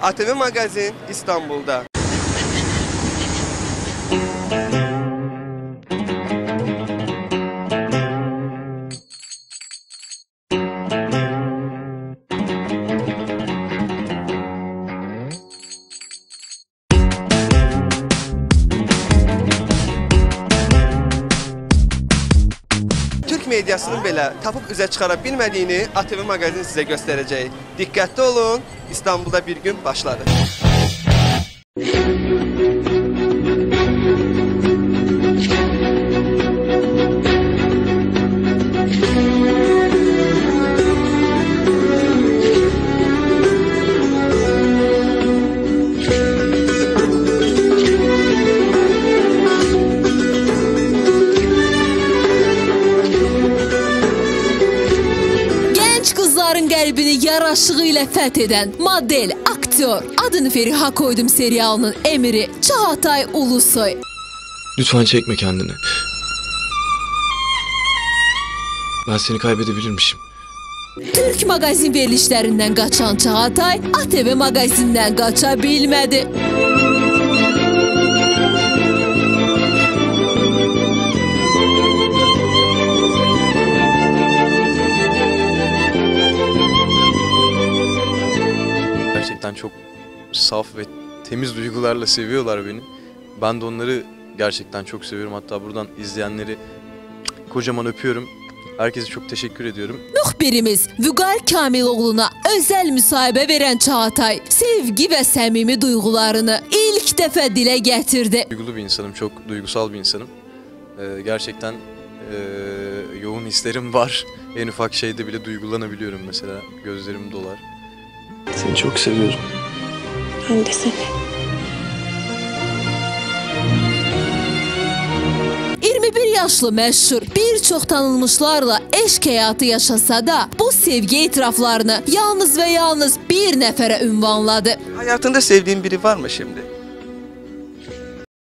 ATV Magazin İstanbul'da. Türk medyasının belə tapıb üzə çıxara bilmədiyini ATV Magazin sizə göstərəcək. Diqqətli olun, İstanbulda bir gün başladı. Qəlbini yaraşığı ilə fəth edən model, aktör, adını Feriha Koydum serialının emiri Çağatay Ulusoy. Lütfen çekme kendini. Ben seni kaybedebilirmişim. Türk magazin verilişlərindən qaçan Çağatay, ATV magazindən qaça bilmədi. Gerçekten çok saf ve temiz duygularla seviyorlar beni. Ben de onları gerçekten çok seviyorum. Hatta buradan izleyenleri kocaman öpüyorum. Herkese çok teşekkür ediyorum. Müxbirimiz Vüqar Kamiloğlu'na özel müsahibə verən Çağatay sevgi ve səmimi duygularını ilk dəfə dilə gətirdi. Duygulu bir insanım, çok duygusal bir insanım. Gerçekten yoğun hislerim var. En ufak şeyde bile duygulanabiliyorum mesela. Gözlerim dolar. Seni çok seviyorum. Ben de seni. 21 yaşlı məşhur bir çox tanınmışlarla eşq həyatı yaşasa da bu sevgi etiraflarını yalnız ve yalnız bir nəfərə ünvanladı. Hayatında sevdiğin biri var mı şimdi?